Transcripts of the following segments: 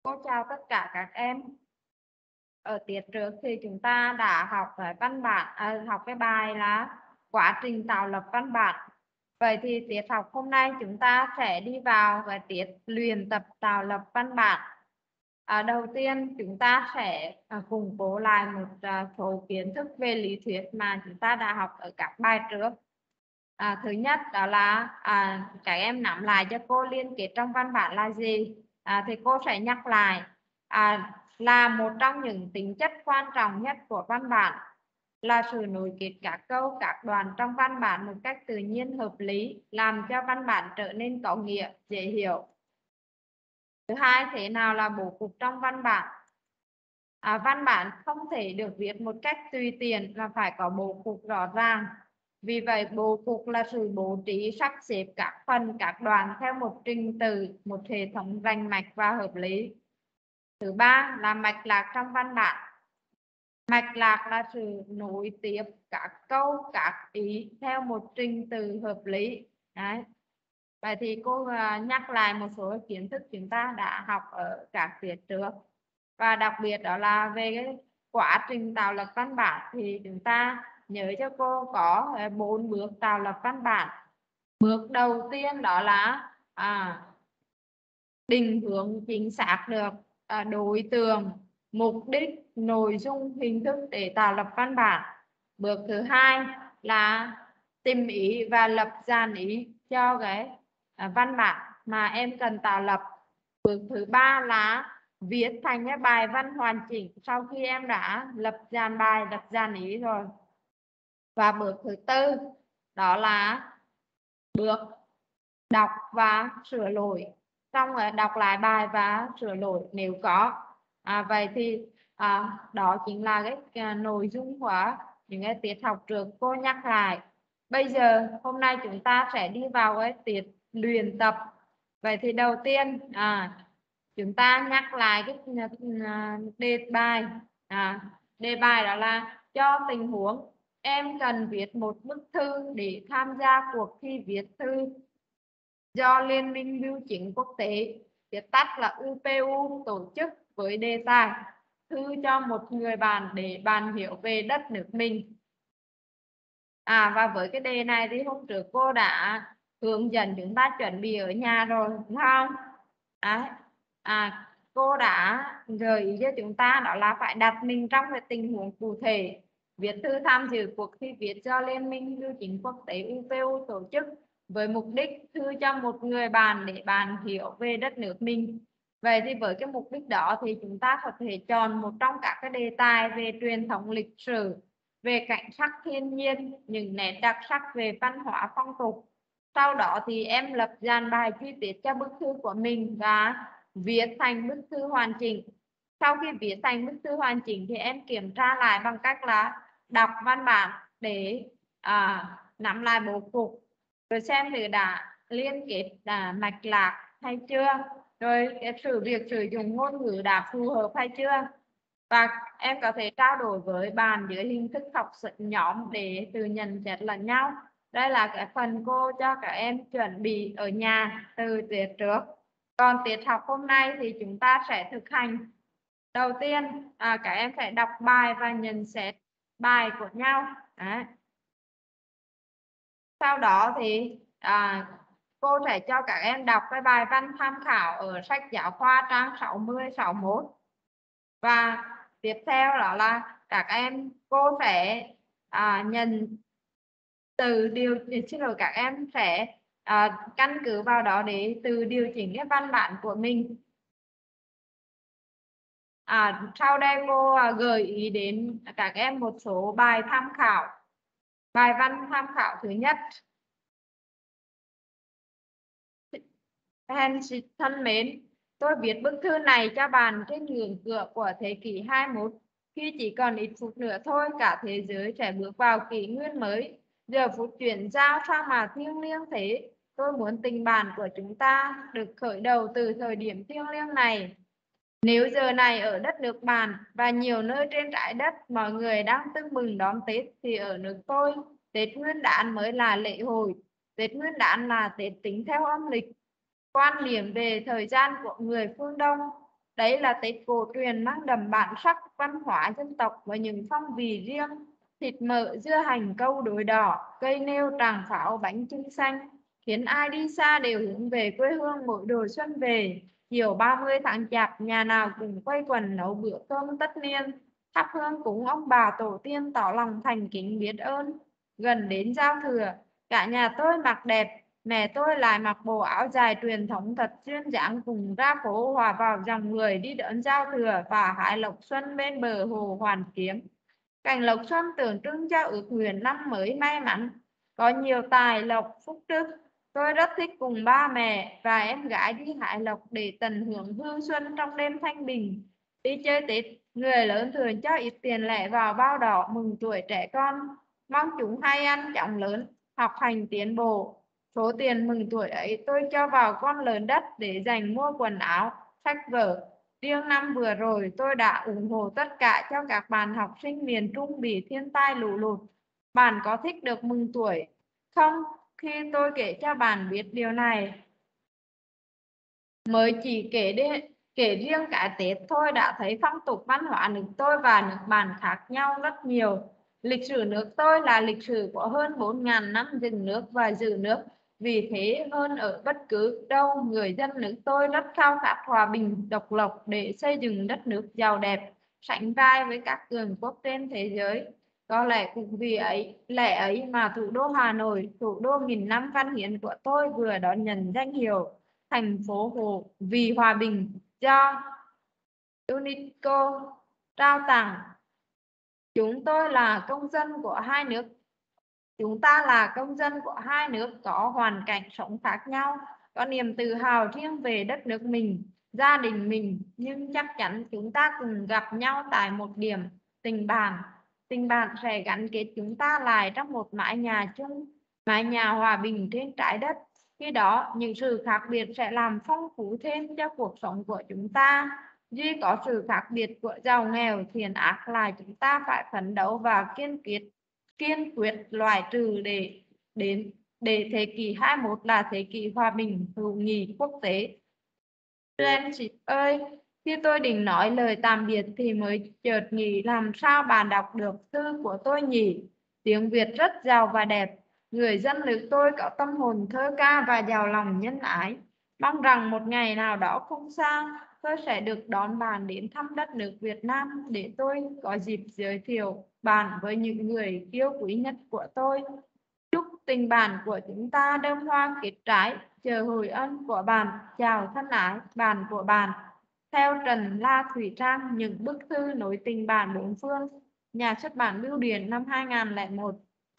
Cô chào tất cả các em. Ở tiết trước thì chúng ta đã học văn bản, học cái bài là quá trình tạo lập văn bản. Vậy thì tiết học hôm nay chúng ta sẽ đi vào cái tiết luyện tập tạo lập văn bản. Đầu tiên chúng ta sẽ củng cố lại một số kiến thức về lý thuyết mà chúng ta đã học ở các bài trước. Thứ nhất đó là các em nắm lại cho cô liên kết trong văn bản là gì. Thì cô sẽ nhắc lại là một trong những tính chất quan trọng nhất của văn bản là sự nối kết các câu các đoạn trong văn bản một cách tự nhiên hợp lý, làm cho văn bản trở nên có nghĩa, dễ hiểu. Thứ hai, thế nào là bố cục trong văn bản? Văn bản không thể được viết một cách tùy tiện mà phải có bố cục rõ ràng. Vì vậy, bố cục là sự bố trí sắp xếp các phần, các đoạn theo một trình tự, một hệ thống rành mạch và hợp lý. Thứ ba là mạch lạc trong văn bản. Mạch lạc là sự nối tiếp các câu, các ý theo một trình tự hợp lý. Đấy. Vậy thì cô nhắc lại một số kiến thức chúng ta đã học ở các tiết trước. Và đặc biệt đó là về cái quá trình tạo lập văn bản thì chúng ta nhớ cho cô có 4 bước tạo lập văn bản. Bước đầu tiên đó là định hướng chính xác được đối tượng, mục đích, nội dung, hình thức để tạo lập văn bản. Bước thứ hai là tìm ý và lập dàn ý cho cái văn bản mà em cần tạo lập. Bước thứ ba là viết thành cái bài văn hoàn chỉnh sau khi em đã lập dàn bài, lập dàn ý rồi. Và bước thứ tư đó là bước đọc và sửa lỗi, xong rồi đọc lại bài và sửa lỗi nếu có. Vậy thì đó chính là cái nội dung của những cái tiết học trước cô nhắc lại. Bây giờ hôm nay chúng ta sẽ đi vào cái tiết luyện tập. Vậy thì đầu tiên chúng ta nhắc lại cái đề bài. Đề bài đó là cho tình huống em cần viết một bức thư để tham gia cuộc thi viết thư do Liên minh Bưu chính Quốc tế, viết tắt là UPU, tổ chức với đề tài thư cho một người bạn để bạn hiểu về đất nước mình. Và với cái đề này thì hôm trước cô đã hướng dẫn chúng ta chuẩn bị ở nhà rồi, đúng không? Cô đã gợi ý cho chúng ta đó là phải đặt mình trong cái tình huống cụ thể. Viết thư tham dự cuộc thi viết do Liên minh Bưu chính Quốc tế UPU tổ chức với mục đích thư cho một người bạn để bạn hiểu về đất nước mình. Vậy thì với cái mục đích đó thì chúng ta có thể chọn một trong các cái đề tài về truyền thống lịch sử, về cảnh sắc thiên nhiên, những nét đặc sắc về văn hóa phong tục. Sau đó thì em lập dàn bài chi tiết cho bức thư của mình và viết thành bức thư hoàn chỉnh. Sau khi viết thành bức thư hoàn chỉnh thì em kiểm tra lại bằng cách là đọc văn bản để nắm lại bố cục, rồi xem thử đã liên kết mạch lạc hay chưa, rồi việc sử dụng ngôn ngữ đã phù hợp hay chưa. Và em có thể trao đổi với bạn dưới hình thức học nhóm để tự nhận xét lẫn nhau. Đây là cái phần cô cho các em chuẩn bị ở nhà từ tiết trước. Còn tiết học hôm nay thì chúng ta sẽ thực hành. Đầu tiên các em sẽ đọc bài và nhận xét bài của nhau. Đấy. Sau đó thì cô sẽ cho các em đọc cái bài văn tham khảo ở sách giáo khoa trang 60, 61. Và tiếp theo đó là cô sẽ nhận từ các em sẽ căn cứ vào đó để từ điều chỉnh cái văn bản của mình. Sau đây cô gợi ý đến các em một số bài tham khảo. Bài văn tham khảo thứ nhất: thân mến, tôi viết bức thư này cho bạn trên ngưỡng cửa của thế kỷ 21. Khi chỉ còn ít phút nữa thôi, cả thế giới sẽ bước vào kỷ nguyên mới. Giờ phút chuyển giao sao mà thiêng liêng thế. Tôi muốn tình bạn của chúng ta được khởi đầu từ thời điểm thiêng liêng này. Nếu giờ này ở đất nước bạn và nhiều nơi trên trái đất mọi người đang tưng bừng đón Tết, thì ở nước tôi, Tết Nguyên đán mới là lễ hội. Tết Nguyên đán là Tết tính theo âm lịch. Quan niệm về thời gian của người phương Đông Đấy là Tết cổ truyền mang đậm bản sắc văn hóa dân tộc với những phong vị riêng: thịt mỡ, dưa hành, câu đối đỏ, cây nêu, tràng pháo, bánh chưng xanh, khiến ai đi xa đều hướng về quê hương mỗi độ xuân về. Chiều 30 tháng Chạp, nhà nào cũng quây quần nấu bữa cơm tất niên, thắp hương cúng ông bà tổ tiên, tỏ lòng thành kính biết ơn. Gần đến giao thừa, cả nhà tôi mặc đẹp, mẹ tôi lại mặc bộ áo dài truyền thống thật duyên dáng, cùng ra phố hòa vào dòng người đi đón giao thừa và hái lộc xuân bên bờ hồ Hoàn Kiếm. Cành lộc xuân tượng trưng cho ước nguyện năm mới may mắn, có nhiều tài lộc phúc đức. Tôi rất thích cùng ba mẹ và em gái đi hái lộc để tận hưởng hương xuân trong đêm thanh bình. Đi chơi Tết, người lớn thường cho ít tiền lẻ vào bao đỏ mừng tuổi trẻ con, mong chúng hay ăn chóng lớn, học hành tiến bộ. Số tiền mừng tuổi ấy tôi cho vào con lợn đất để dành mua quần áo, sách vở. Riêng năm vừa rồi, tôi đã ủng hộ tất cả cho các bạn học sinh miền Trung bị thiên tai lũ lụt. Bạn có thích được mừng tuổi không khi tôi kể cho bạn biết điều này? Mới chỉ kể riêng cái Tết thôi đã thấy phong tục văn hóa nước tôi và nước bạn khác nhau rất nhiều. Lịch sử nước tôi là lịch sử của hơn 4.000 năm dựng nước và giữ nước. Vì thế hơn ở bất cứ đâu, người dân nước tôi rất khao khát hòa bình, độc lập để xây dựng đất nước giàu đẹp, sánh vai với các cường quốc trên thế giới. Có lẽ cũng vì lẽ ấy mà thủ đô Hà Nội, thủ đô nghìn năm văn hiến của tôi vừa đón nhận danh hiệu thành phố Hồ vì hòa bình do UNESCO trao tặng. Chúng tôi là công dân của hai nước. Chúng ta là công dân của hai nước có hoàn cảnh sống khác nhau, có niềm tự hào riêng về đất nước mình, gia đình mình, nhưng chắc chắn chúng ta cùng gặp nhau tại một điểm: tình bạn. Tình bạn sẽ gắn kết chúng ta lại trong một mái nhà chung, mái nhà hòa bình trên trái đất. Khi đó, những sự khác biệt sẽ làm phong phú thêm cho cuộc sống của chúng ta. Duy có sự khác biệt của giàu nghèo, thiện ác là chúng ta phải phấn đấu và kiên quyết loại trừ để thế kỷ 21 là thế kỷ hòa bình, hữu nghị quốc tế. Friendship ơi, khi tôi định nói lời tạm biệt thì mới chợt nghĩ làm sao bạn đọc được thư của tôi nhỉ? Tiếng Việt rất giàu và đẹp. Người dân nước tôi có tâm hồn thơ ca và giàu lòng nhân ái. Mong rằng một ngày nào đó không xa, tôi sẽ được đón bạn đến thăm đất nước Việt Nam để tôi có dịp giới thiệu bạn với những người yêu quý nhất của tôi. Chúc tình bạn của chúng ta đơm hoa kết trái, chờ hồi âm của bạn. Chào thân ái, bạn của bạn. Theo Trần La Thủy Trang, những bức thư nối tình bạn bốn phương, nhà xuất bản Bưu Điện năm 2001.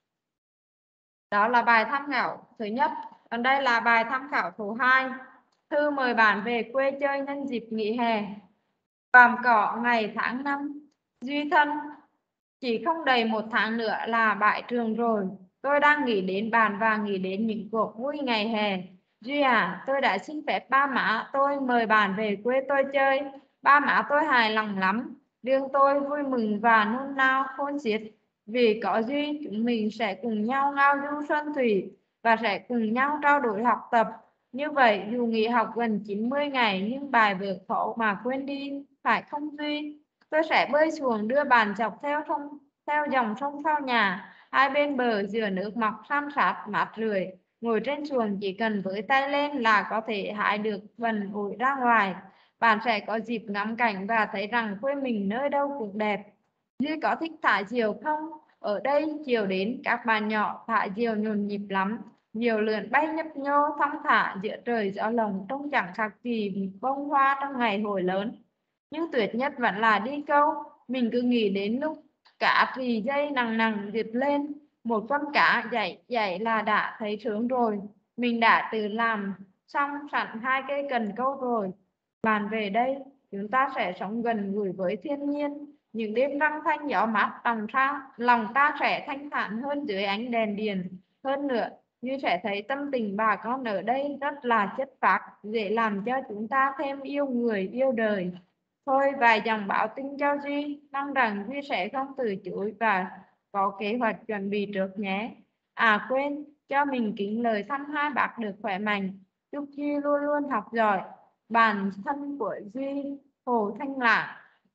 Đó là bài tham khảo thứ nhất. Còn đây là bài tham khảo thứ hai. Thư mời bạn về quê chơi nhân dịp nghỉ hè. Vàm cỏ ngày tháng năm. Duy thân, chỉ không đầy một tháng nữa là bãi trường rồi. Tôi đang nghĩ đến bạn và nghĩ đến những cuộc vui ngày hè. Duy à, tôi đã xin phép ba má tôi mời bạn về quê tôi chơi. Ba má tôi hài lòng lắm. Riêng tôi vui mừng và nôn nao khôn xiết. Vì có Duy, chúng mình sẽ cùng nhau ngao du xuân thủy và sẽ cùng nhau trao đổi học tập. Như vậy, dù nghỉ học gần 90 ngày nhưng bài vở khó mà quên đi, phải không Duy? Tôi sẽ bơi xuồng đưa bạn dọc theo dòng sông sau nhà, hai bên bờ dừa nước mọc san sát mát rượi. Ngồi trên xuồng chỉ cần với tay lên là có thể hái được vần ủi ra ngoài. Bạn sẽ có dịp ngắm cảnh và thấy rằng quê mình nơi đâu cũng đẹp. Duy có thích thả diều không? Ở đây chiều đến các bạn nhỏ thả diều nhộn nhịp lắm. Diều lượn bay nhấp nhô thong thả giữa trời gió lồng, trông chẳng khác gì bông hoa trong ngày hội lớn. Nhưng tuyệt nhất vẫn là đi câu. Mình cứ nghĩ đến lúc cá rì dây nằng nằng giật lên, một con cá dậy là đã thấy sướng rồi. Mình đã tự làm xong sẵn hai cây cần câu rồi. Bạn về đây, chúng ta sẽ sống gần gũi với thiên nhiên. Những đêm trăng thanh gió mát lòng ta sẽ thanh thản hơn dưới ánh đèn điện. Hơn nữa, như sẽ thấy tâm tình bà con ở đây rất là chất phác, dễ làm cho chúng ta thêm yêu người yêu đời. Thôi vài dòng báo tin cho Duy, mong rằng Duy sẽ không từ chối và có kế hoạch chuẩn bị trước nhé. À quên, cho mình kính lời thăm hai bác được khỏe mạnh. Chúc Duy luôn luôn học giỏi. Bạn thân của Duy Hồ Thanh Lạc.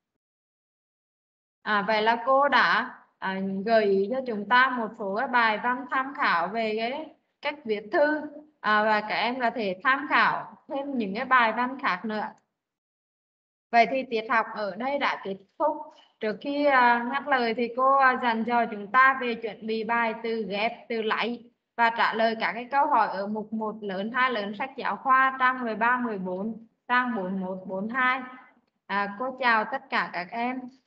Vậy là cô đã gợi ý cho chúng ta một số cái bài văn tham khảo về cái cách viết thư, và các em có thể tham khảo thêm những cái bài văn khác nữa. Vậy thì tiết học ở đây đã kết thúc. Trước khi ngắt lời thì cô dặn dò chúng ta về chuẩn bị bài từ ghép, từ lấy và trả lời các cái câu hỏi ở mục 1 lớn, 2 lớn sách giáo khoa trang 13, 14, trang 41, 42. Cô chào tất cả các em.